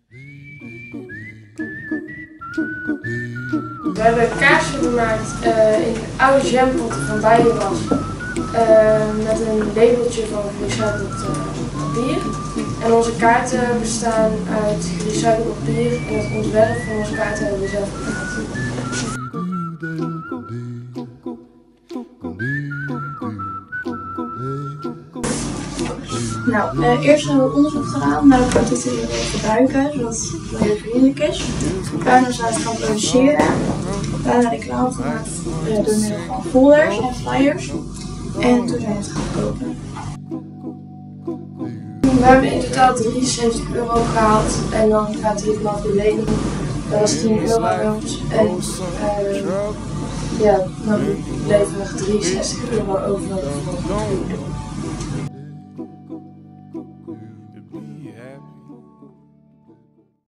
We hebben kaarsen gemaakt in oude jampotten van bijenwas met een labeltje van gerecycled papier. En onze kaarten bestaan uit gerecycled papier en het ontwerp van onze kaarten hebben we zelf gemaakt. Nou, eerst hebben we onderzoek gedaan naar de producten die we gebruiken, zodat het milieuvriendelijk is. Daarna zijn we het gaan produceren. Daarna reclame gemaakt door middel van folders en flyers. En toen zijn we het gaan kopen. We hebben in totaal €73 gehaald en dan gaat hij vanaf de lening. Dat was €10 bij ons. En ja, dan bleven er €63 over.